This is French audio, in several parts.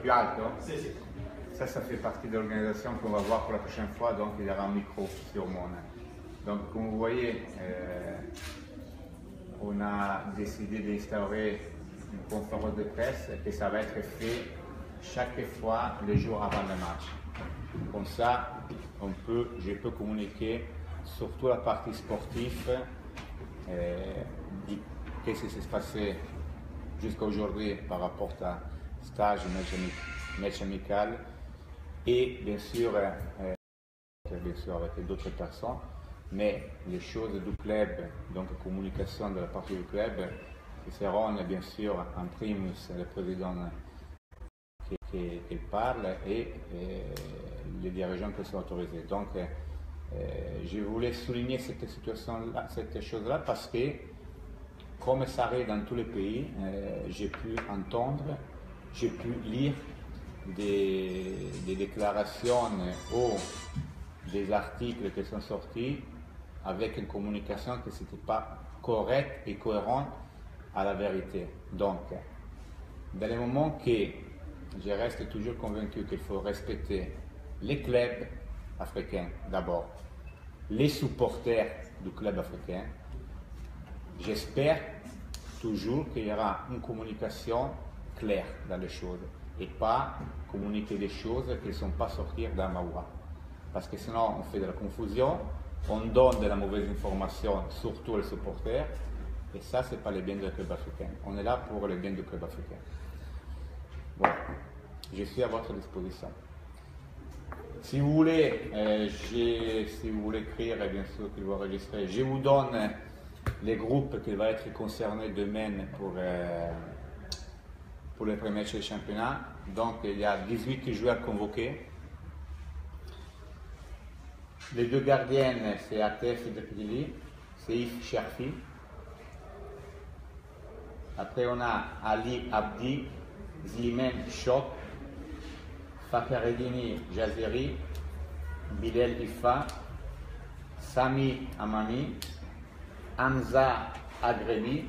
plus alto. Sì, sì. Ça fait partie de l'organisation qu'on va voir pour la prochaine fois, donc il y aura un micro sur mon. Donc comme vous voyez, on a décidé d'instaurer une conférence de presse et ça va être fait chaque fois le jour avant le match. Comme ça, je peux communiquer surtout la partie sportive, qu'est-ce qui s'est passé jusqu'à aujourd'hui par rapport à stage, match amical et bien sûr avec d'autres personnes, mais les choses du club, donc communication de la partie du club, qui seront bien sûr en primus le président qui parle et les dirigeants qui sont autorisés. Donc je voulais souligner cette situation-là, cette chose-là, parce que comme ça arrive dans tous les pays, j'ai pu entendre, j'ai pu lire des déclarations ou des articles qui sont sortis avec une communication qui n'était pas correcte et cohérente à la vérité. Donc, dans le moment que je reste toujours convaincu qu'il faut respecter les clubs africains d'abord, les supporters du club africain, j'espère toujours qu'il y aura une communication claire dans les choses et pas communiquer des choses qui ne sont pas sorties d'un Mawa. Parce que sinon on fait de la confusion, on donne de la mauvaise information surtout aux supporters et ça c'est pas le bien du club africain. On est là pour le bien du club africain. Voilà, je suis à votre disposition. Si vous voulez, si vous voulez écrire, bien sûr qu'il va enregistrer, je vous donne les groupes qui vont être concernés demain pour le premier match du championnat. Donc il y a 18 joueurs convoqués. Les deux gardiennes, c'est Atef Depili, Seif Cherfi. Après on a Ali Abdi, Zlimen Chok, Fakhreddini Jazeri, Bilal Ifa, Sami Amami, Hamza Agrebi,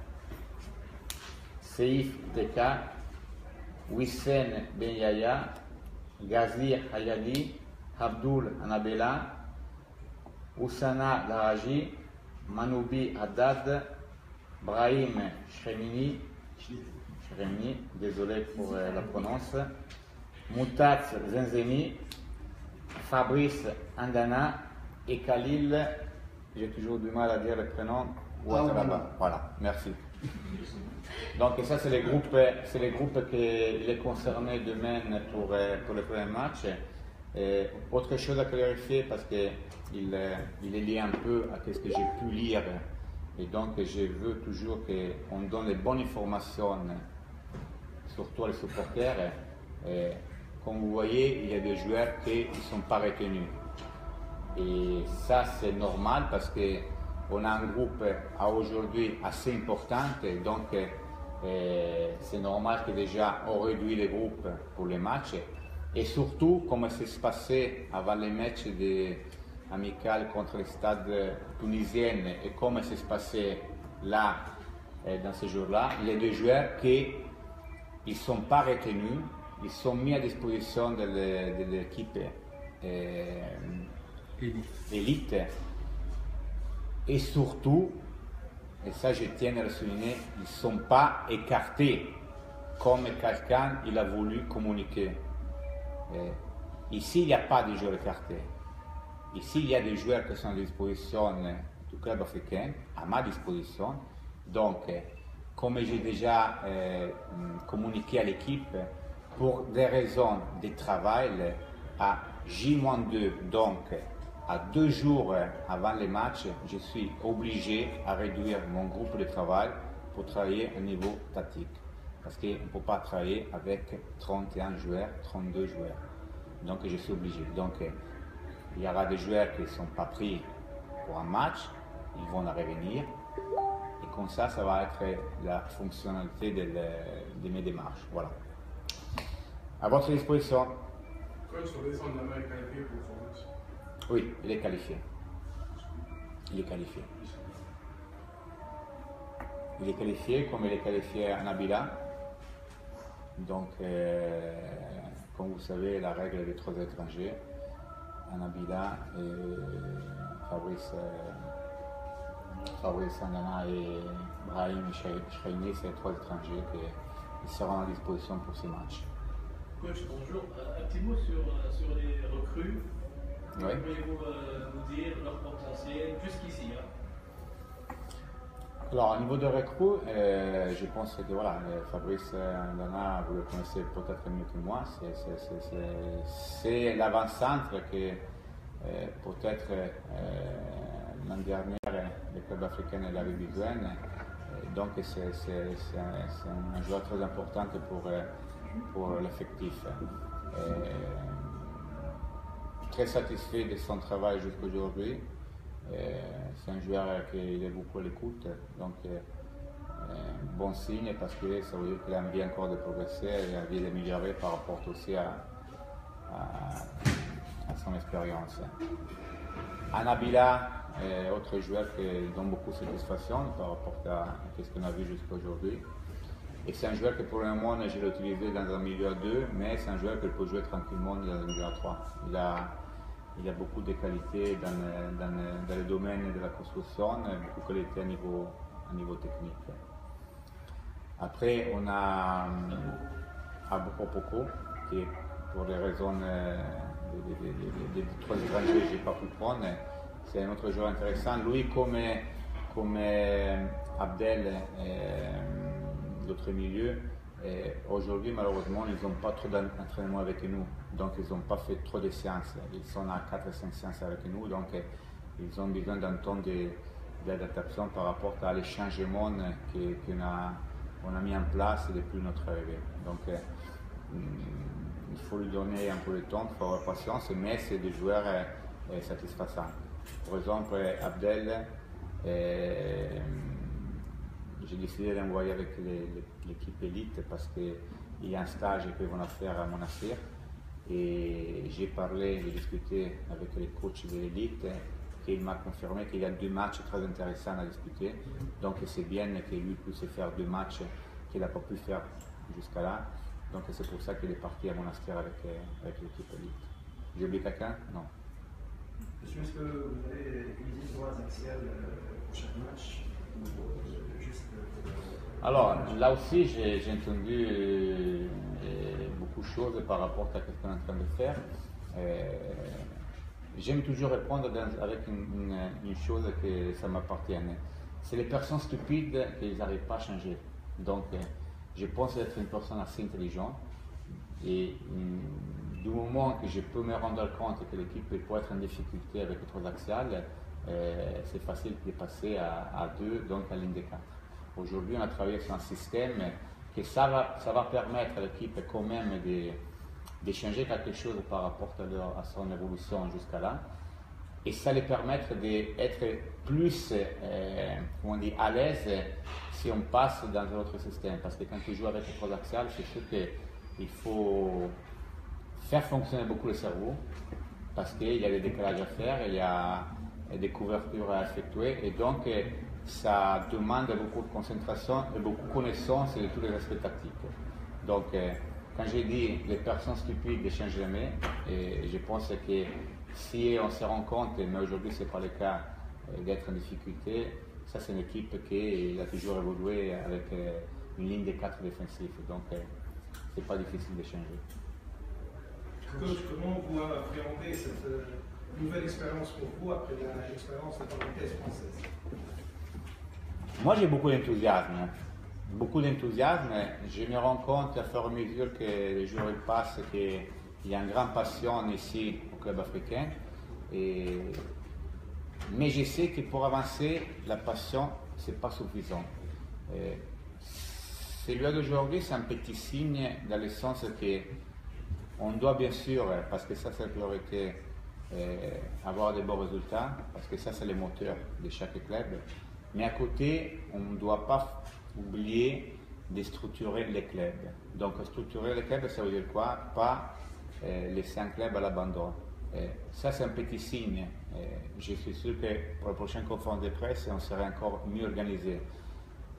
Seif Teka, Wissen Ben Yaya, Gazir Hayadi, Abdul Anabela, Oussana Laraji, Manoubi Haddad, Brahim Shremini, désolé pour la prononce, Moutats Zenzemi, Fabrice Andana et Khalil, j'ai toujours du mal à dire le prénom, voilà, merci. Donc ça c'est les groupes qui les concernés demain pour le premier match. Et autre chose à clarifier parce qu'il est lié un peu à ce que j'ai pu lire et donc je veux toujours qu'on donne les bonnes informations surtout aux supporters. Et, comme vous voyez, il y a des joueurs qui ne sont pas retenus et ça c'est normal parce qu'on a un groupe à aujourd'hui assez important et donc c'est normal que déjà on réduit les groupes pour les matchs. Et surtout, comme ça s'est passé avant les matchs amicaux contre les stades tunisiens et comme ça s'est passé là, dans ce jour-là, les deux joueurs qui ne sont pas retenus, ils sont mis à disposition de l'équipe élite. Et surtout, et ça je tiens à le souligner, ils ne sont pas écartés comme quelqu'un il a voulu communiquer. Ici, il n'y a pas de joueurs écartés. Ici, il y a des joueurs qui sont à disposition du club africain, à ma disposition. Donc, comme j'ai déjà communiqué à l'équipe, pour des raisons de travail, à J-2, donc à 2 jours avant les matchs, je suis obligé à réduire mon groupe de travail pour travailler au niveau tactique. Parce qu'on ne peut pas travailler avec 31 joueurs, 32 joueurs. Donc je suis obligé. Donc il y aura des joueurs qui ne sont pas pris pour un match, ils vont revenir. Et comme ça va être la fonctionnalité de mes démarches. Voilà. À votre disposition. Coach, Robinson Lamar est qualifié pour son match? Oui, il est qualifié. Il est qualifié. Il est qualifié comme il est qualifié à Nabila. Donc, comme vous savez, la règle est de 3 étrangers. Nabila, Fabrice Andana et Brahim Chreini, c'est 3 étrangers qui seront à disposition pour ces matchs. Coach, bonjour. Un petit mot sur les recrues. Oui. Pouvez-vous nous dire leur potentiel jusqu'ici Alors, au niveau de recrues, je pense que voilà, Fabrice Andana, vous le connaissez peut-être mieux que moi, c'est l'avant-centre qui peut-être l'an dernier le club africain l'avait besoin. Donc c'est un joueur très important pour l'effectif. Très satisfait de son travail jusqu'à aujourd'hui. C'est un joueur qui est beaucoup à l'écoute, donc bon signe parce que ça veut dire qu'il a envie encore de progresser et envie d'améliorer par rapport aussi à son expérience. Nabila, autre joueur qui donne beaucoup de satisfaction par rapport à ce qu'on a vu jusqu'à aujourd'hui. Et c'est un joueur que pour le moment, je l'ai utilisé dans un milieu à 2, mais c'est un joueur qui peut jouer tranquillement dans un milieu à 3. Il a beaucoup de qualités dans le domaine de la construction, beaucoup de qualités à niveau technique. Après, on a Abokopoko, qui pour des raisons des 3 étrangers, je n'ai pas pu prendre. C'est un autre joueur intéressant. Lui, comme Abdel, l'autre milieu, aujourd'hui, malheureusement, ils n'ont pas trop d'entraînement avec nous. Donc, ils n'ont pas fait trop de séances. Ils sont à 4 ou 5 séances avec nous. Donc, ils ont besoin d'un temps d'adaptation par rapport à les changements qu'on a mis en place depuis notre arrivée. Donc, il faut lui donner un peu de temps, il faut avoir patience, mais c'est des joueurs satisfaisants. Par exemple, Abdel, j'ai décidé d'envoyer avec l'équipe élite parce qu'il y a un stage qu'ils vont faire à Monastir. Et j'ai discuté avec les coachs de l'élite et il m'a confirmé qu'il y a 2 matchs très intéressants à discuter. Donc c'est bien que lui puisse faire 2 matchs qu'il n'a pas pu faire jusqu'à là. Donc c'est pour ça qu'il est parti à Monastir avec l'équipe élite. J'ai oublié quelqu'un? Non. Monsieur, est-ce que vous allez utiliser 3 axiales pour chaque match? Alors, là aussi, j'ai entendu beaucoup de choses par rapport à ce qu'on est en train de faire. J'aime toujours répondre avec une chose que ça m'appartient. C'est les personnes stupides qu'ils n'arrivent pas à changer. Donc, je pense être une personne assez intelligente. Et du moment que je peux me rendre compte que l'équipe peut être en difficulté avec les 3 axiales, c'est facile de passer à 2, donc à ligne de 4. Aujourd'hui, on a travaillé sur un système que ça va permettre à l'équipe quand même de changer quelque chose par rapport à son évolution jusqu'à là. Et ça les permettre d'être plus à l'aise si on passe dans un autre système. Parce que quand tu joues avec les 3 axiales, c'est sûr qu'il faut faire fonctionner beaucoup le cerveau parce qu'il y a des décalages à faire, il y a des couvertures à effectuer et donc ça demande beaucoup de concentration et beaucoup de connaissance de tous les aspects tactiques. Donc quand j'ai dit les personnes stupides ne changent jamais, et je pense que si on se rend compte, mais aujourd'hui ce n'est pas le cas, d'être en difficulté, ça c'est une équipe qui a toujours évolué avec une ligne de 4 défensifs, donc c'est pas difficile de changer. Coach, comment vous appréhendez cette nouvelle expérience pour vous après l'expérience de la vitesse française? Moi j'ai beaucoup d'enthousiasme. Je me rends compte à fur et à mesure que les jours passent qu'il y a une grande passion ici au club africain. Mais je sais que pour avancer, la passion, ce n'est pas suffisant. Celui d'aujourd'hui, c'est un petit signe dans le sens qu'on doit bien sûr, parce que ça c'est la priorité, avoir de bons résultats, parce que ça c'est le moteur de chaque club. Mais à côté, on ne doit pas oublier de structurer les clubs. Donc structurer les clubs, ça veut dire quoi? Pas laisser un club à l'abandon. Ça c'est un petit signe. Je suis sûr que pour la prochaine conférence de presse, on serait encore mieux organisé.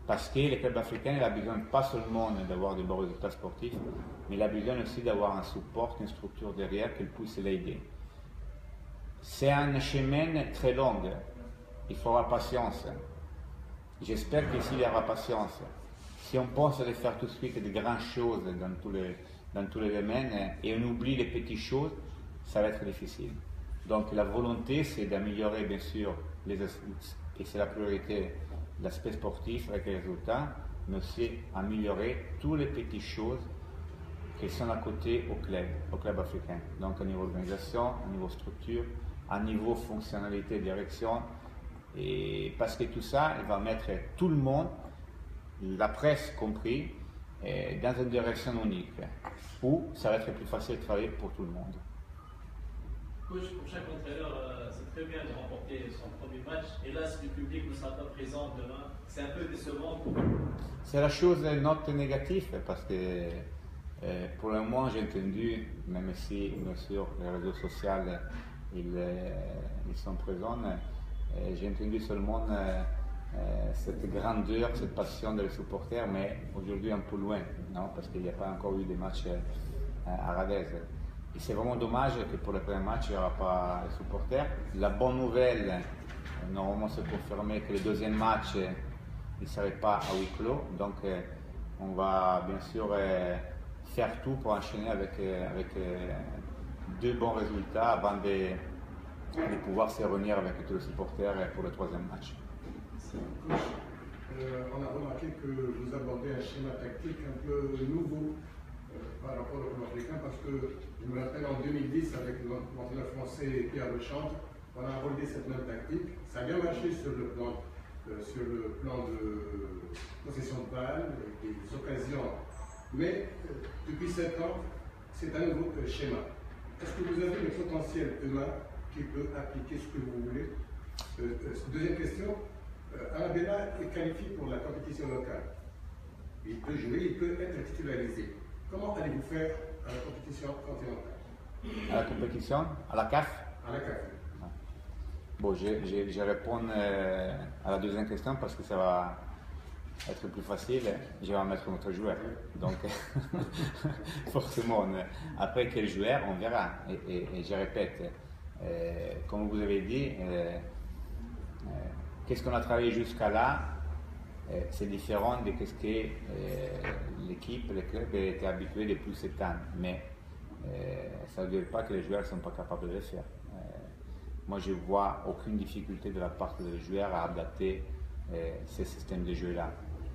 Parce que le club africain il a besoin pas seulement d'avoir de bons résultats sportifs, mais il a besoin aussi d'avoir un support, une structure derrière qui puisse l'aider. C'est un chemin très long, il faudra patience. J'espère qu'ici il y aura patience. Si on pense de faire tout de suite de grandes choses dans tous les domaines et on oublie les petites choses, ça va être difficile. Donc la volonté, c'est d'améliorer bien sûr, et c'est la priorité, l'aspect sportif avec les résultats, mais aussi améliorer toutes les petites choses qui sont à côté au club africain. Donc au niveau organisation, au niveau structure, à niveau fonctionnalité, direction, et parce que tout ça, il va mettre tout le monde, la presse compris, dans une direction unique, où ça va être plus facile de travailler pour tout le monde. Coach, pour chaque entraîneur, c'est très bien de remporter son premier match. Et là, si le public ne sera pas présent demain, c'est un peu décevant pour vous. C'est la chose note négative parce que pour le moment, j'ai entendu, même si bien sûr les réseaux sociaux ils sont présents, j'ai entendu seulement cette grandeur, cette passion des supporters, mais aujourd'hui un peu loin, non? Parce qu'il n'y a pas encore eu de matchs à Radez. Et c'est vraiment dommage que pour le premier match, il n'y aura pas de supporters. La bonne nouvelle, normalement c'est confirmé que le deuxième match, il ne serait pas à huis clos. Donc on va bien sûr faire tout pour enchaîner avec deux bons résultats avant de pouvoir se réunir avec tous les supporters pour le troisième match. Coach, on a remarqué que vous abordez un schéma tactique un peu nouveau par rapport au club africain, parce que je me rappelle en 2010 avec l'entraîneur français Pierre Lechamp, on a abordé cette même tactique. Ça a bien marché sur le plan de possession de balles, des occasions, mais depuis 7 ans, c'est un nouveau schéma. Est-ce que vous avez le potentiel humain qui peut appliquer ce que vous voulez? Deuxième question, Arabella est qualifié pour la compétition locale. Il peut jouer, il peut être titularisé. Comment allez-vous faire à la compétition continentale? À la compétition? À la CAF? À la CAF. Bon, je réponds à la deuxième question parce que ça va être plus facile. Je vais mettre notre joueur. Donc, forcément, après quel joueur, on verra. Et je répète, comme vous avez dit, qu'est-ce qu'on a travaillé jusqu'à là, c'est différent de ce que l'équipe, le club était habitué depuis 7 ans. Mais ça ne veut dire pas que les joueurs ne sont pas capables de le faire. Moi, je ne vois aucune difficulté de la part des joueurs à adapter ce système de jeu-là.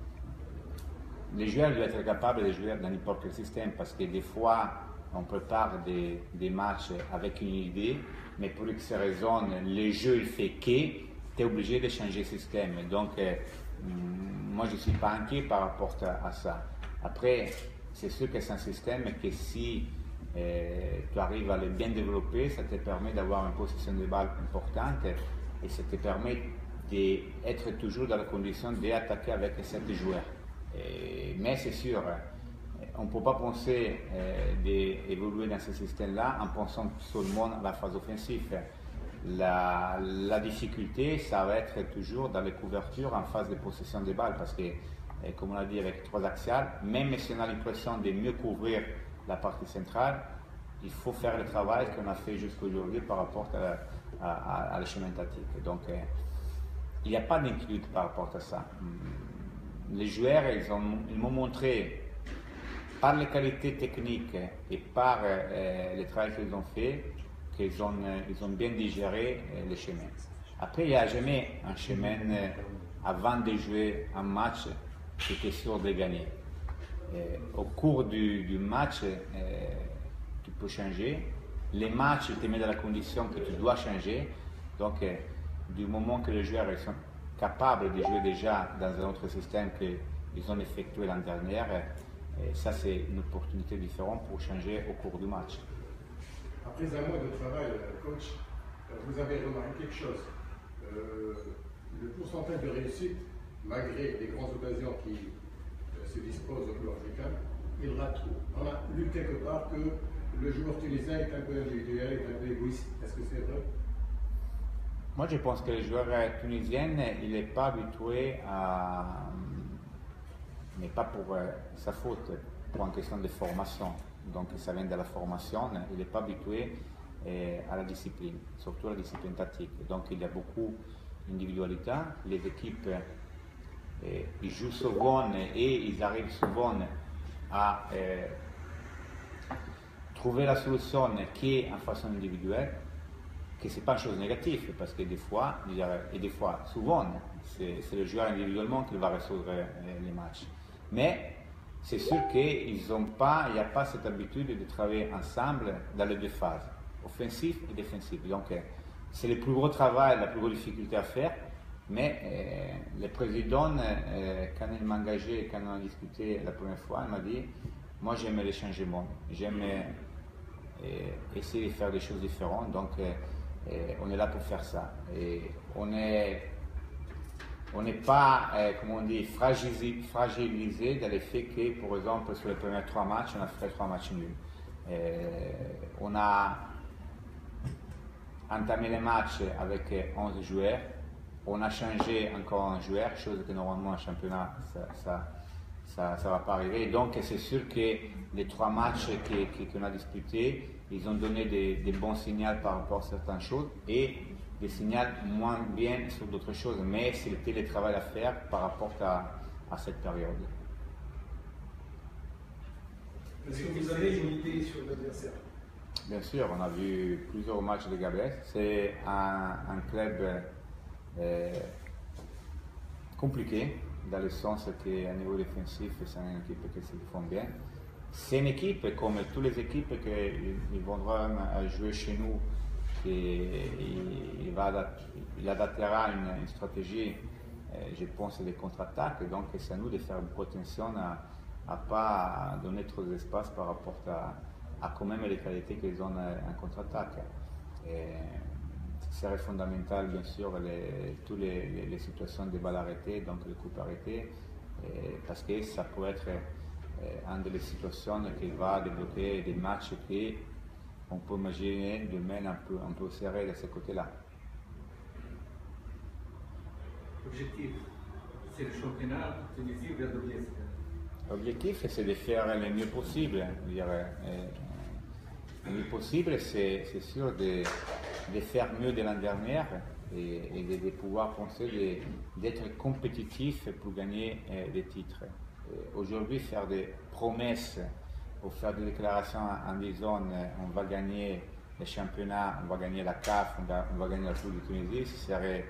Les joueurs doivent être capables de jouer dans n'importe quel système parce que des fois, on prépare des matchs avec une idée, mais pour X raison, le jeu il fait que tu es obligé de changer de système. Donc, moi, je ne suis pas inquiet par rapport à ça. Après, c'est sûr que c'est un système que si tu arrives à le bien développer, ça te permet d'avoir une possession de balle importante et ça te permet d'être toujours dans la condition d'attaquer avec 7 joueurs. Mais c'est sûr, on ne peut pas penser d'évoluer dans ce système-là en pensant seulement à la phase offensive. La difficulté, ça va être toujours dans les couvertures en phase de possession de balles parce que, comme on l'a dit avec 3 axiales, même si on a l'impression de mieux couvrir la partie centrale, il faut faire le travail qu'on a fait jusqu'à aujourd'hui par rapport à la chemin tactique. Donc, il n'y a pas d'inquiétude par rapport à ça. Les joueurs, ils m'ont montré, par les qualités techniques et par le travail qu'ils ont fait, qu'ils ont bien digéré le chemin. Après, il n'y a jamais un chemin avant de jouer un match qui était sûr de gagner. Au cours du match, tu peux changer. Les matchs te mettent dans la condition que tu dois changer. Donc, du moment que les joueurs sont capables de jouer déjà dans un autre système qu'ils ont effectué l'an dernier, ça c'est une opportunité différente pour changer au cours du match. Après un mois de travail, coach, vous avez remarqué quelque chose. Le pourcentage de réussite, malgré les grandes occasions qui se disposent au club africain, il rate trop. On a lu quelque part que le joueur tunisien est un peu individuel, est un peu égoïste. Est-ce que c'est vrai? Moi, je pense que le joueur tunisien, il n'est pas habitué à mais pas pour sa faute, pour une question de formation. Donc ça vient de la formation, il n'est pas habitué à la discipline, surtout à la discipline tactique. Donc il y a beaucoup d'individualité, les équipes ils jouent souvent et ils arrivent souvent à trouver la solution qui est en façon individuelle, que ce n'est pas une chose négative, parce que des fois, souvent, c'est le joueur individuellement qui va résoudre les matchs. Mais c'est sûr qu'il n'y a pas cette habitude de travailler ensemble dans les deux phases, offensif et défensif. Donc c'est le plus gros travail, la plus grosse difficulté à faire, mais le président, quand il m'a engagé, quand on a discuté la première fois, il m'a dit, moi j'aime les changements, j'aime essayer de faire des choses différentes, donc on est là pour faire ça. Et on n'est pas, comment on dit, fragilisé dans le fait que, par exemple, sur les premiers 3 matchs, on a fait 3 matchs nuls. On a entamé les matchs avec 11 joueurs, on a changé encore un joueur, chose que normalement en championnat, ça va pas arriver. Donc c'est sûr que les 3 matchs qu'on a disputés, ils ont donné des bons signaux par rapport à certaines choses et des signaux moins bien sur d'autres choses, mais c'était le travail à faire par rapport à cette période. Est-ce que vous avez une idée sur l'adversaire? Bien sûr, on a vu plusieurs matchs de Gabès. C'est un club compliqué, dans le sens qu'à niveau défensif, c'est une équipe qui se défend bien. C'est une équipe, comme toutes les équipes qui viendront à jouer chez nous, il adaptera une stratégie, je pense, de contre-attaque. Donc c'est à nous de faire beaucoup attention à ne pas donner trop d'espace par rapport à quand même les qualités qu'ils ont en contre-attaque. C'est fondamental, bien sûr, toutes les situations de balles arrêtées, donc les coupes arrêtées, parce que ça peut être une des situations qui va débloquer des matchs qu'on peut imaginer demain un peu serré de ce côté-là. L'objectif, c'est le championnat tunisien ou Verdoviesque? L'objectif, c'est de faire le mieux possible. Le mieux possible, c'est sûr de faire mieux de l'année dernière et de pouvoir penser d'être compétitif pour gagner des titres. Aujourd'hui, faire des promesses ou faire des déclarations en disant on va gagner le championnat, on va gagner la CAF, on va gagner la Coupe de Tunisie, ce serait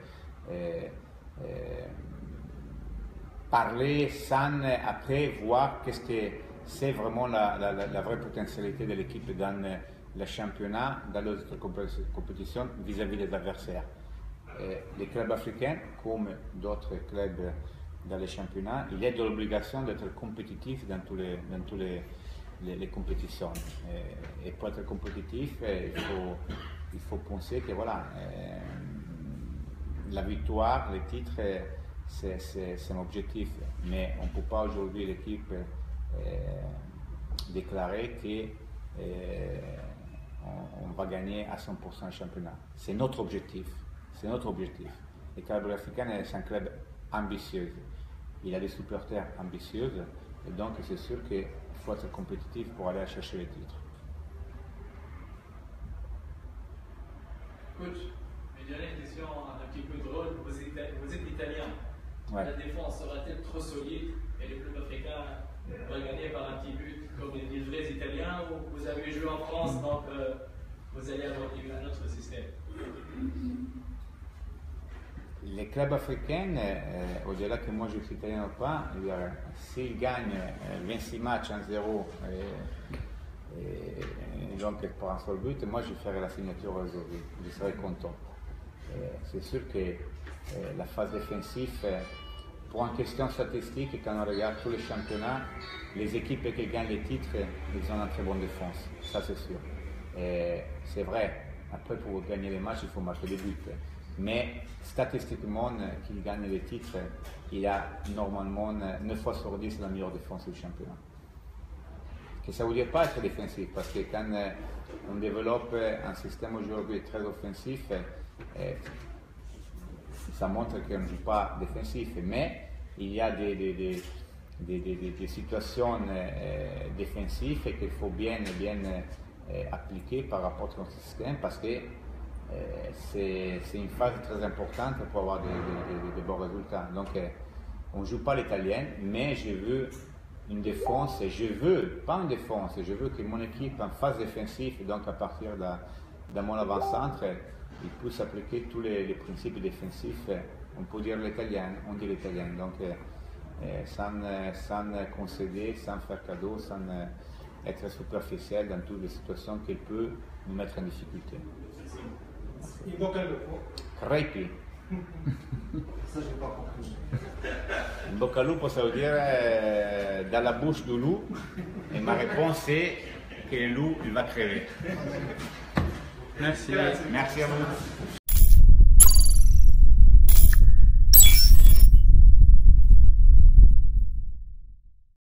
parler sans après voir qu'est-ce que c'est vraiment la vraie potentialité de l'équipe dans le championnat, dans les autres compétitions vis-à-vis des adversaires. Les clubs africains, comme d'autres clubs dans les championnats, il y a de l'obligation d'être compétitif dans toutes les compétitions. Et pour être compétitif, il faut penser que voilà, la victoire, le titre, c'est un objectif. Mais on ne peut pas aujourd'hui l'équipe déclarer qu'on va gagner à 100% le championnat. C'est notre objectif. C'est notre objectif. Le club africain est un club ambitieux. Il a des supporters ambitieux. Et donc c'est sûr qu'il faut être compétitif pour aller chercher les titres. Coach, une dernière question un petit peu drôle. Vous êtes italien. Ouais. La défense sera-t-elle trop solide et le club africain va gagner par un petit but comme les vrais Italiens, ou vous avez joué en France, donc vous allez avoir un autre système? Les clubs africains, au-delà que moi je suis italien ou pas, s'ils gagnent 26 matchs en 0 et donc pour un seul but, moi je ferai la signature aujourd'hui, je serai content. C'est sûr que la phase défensive, pour une question statistique, quand on regarde tous les championnats, les équipes qui gagnent les titres, ils ont une très bonne défense, ça c'est sûr. C'est vrai, après pour gagner les matchs, il faut marquer des buts. Mais statistiquement, qui gagne les titres, il a normalement 9 fois sur 10 la meilleure défense du championnat. Que ça ne veut dire pas être défensif, parce que quand on développe un système aujourd'hui très offensif, ça montre qu'on ne joue pas défensif. Mais il y a des des situations défensives et qu'il faut bien appliquer par rapport à notre système parce que c'est une phase très importante pour avoir des bons résultats. Donc on ne joue pas l'italien, mais je veux une défense, et je veux, pas une défense, je veux que mon équipe en phase défensive, donc à partir de mon avant-centre, il puisse appliquer tous les principes défensifs. On peut dire l'italien, on dit l'italien. Donc sans concéder, sans faire cadeau, sans être superficiel dans toutes les situations qui peut nous mettre en difficulté. In bocca al lupo. Crepi. Ça, je n'ai pas compris. In bocca al lupo, ça veut dire dans la bouche du loup. Et ma réponse c'est que le loup il va crever. Merci. Merci à vous.